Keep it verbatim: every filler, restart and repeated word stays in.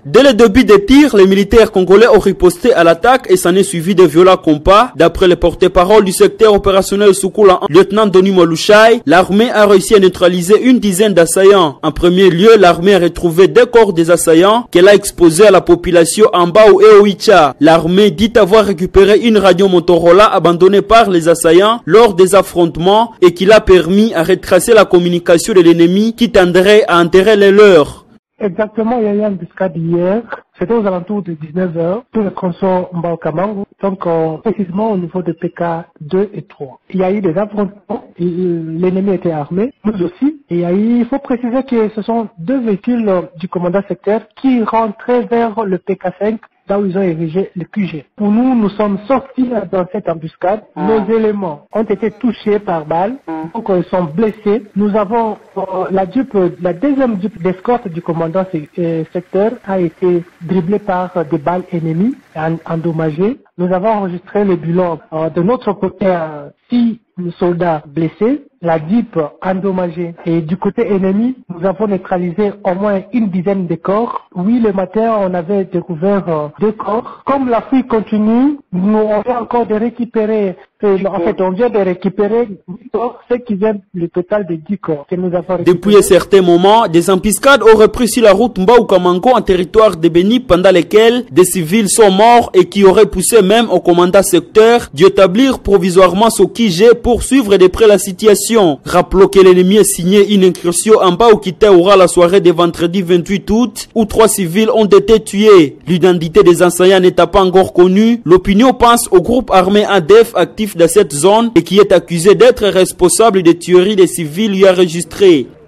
Dès le début des tirs, les militaires congolais ont riposté à l'attaque et s'en est suivi de violents combats. D'après le porte-parole du secteur opérationnel Soukula, lieutenant Denis Mwalushai, l'armée a réussi à neutraliser une dizaine d'assaillants. En premier lieu, l'armée a retrouvé deux corps des assaillants qu'elle a exposés à la population en Mbao et Oicha. L'armée dit avoir récupéré une radio Motorola abandonnée par les assaillants lors des affrontements et qui l'a permis à retracer la communication de l'ennemi qui tendrait à enterrer les leurs. Exactement, il y a eu une embuscade hier. C'était aux alentours de dix-neuf heures, sur le tronçon Mbao Kamango, donc euh, précisément au niveau de P K deux et trois. Il y a eu des affrontements, l'ennemi était armé, nous aussi. Et il y a eu, il faut préciser que ce sont deux véhicules euh, du commandant secteur qui rentraient vers le P K cinq, là où ils ont érigé le Q G. Pour nous, nous sommes sortis dans cette embuscade. Ah. Nos éléments ont été touchés par balles, ah. donc ils sont blessés. Nous avons euh, la dupe, la deuxième dupe d'escorte du commandant euh, secteur a été dribblée par euh, des balles ennemies, endommagées. Nous avons enregistré le bilan euh, de notre côté, euh, six soldats blessés, la D I P endommagée. Et du côté ennemi, nous avons neutralisé au moins une dizaine de corps. Oui, le matin, on avait découvert euh, deux corps. Comme la fuite continue, nous on vient encore de récupérer, euh, en fait, on vient de récupérer dix corps, ce qui vient le total de dix corps que nous avons récupéré. Depuis un certain moment, des embuscades ont repris sur la route Mbao Kamango en territoire de Beni, pendant lesquelles des civils sont morts et qui auraient poussé même au commandant secteur d'établir provisoirement ce Q G pour suivre de près la situation. Rappelons que l'ennemi a signé une incursion en Mbao Kitaoura la soirée de vendredi vingt-huit août où trois civils ont été tués. L'identité des enseignants n'étant pas encore connue, l'opinion pense au groupe armé A D F actif dans cette zone et qui est accusé d'être responsable des tueries des civils y enregistrées.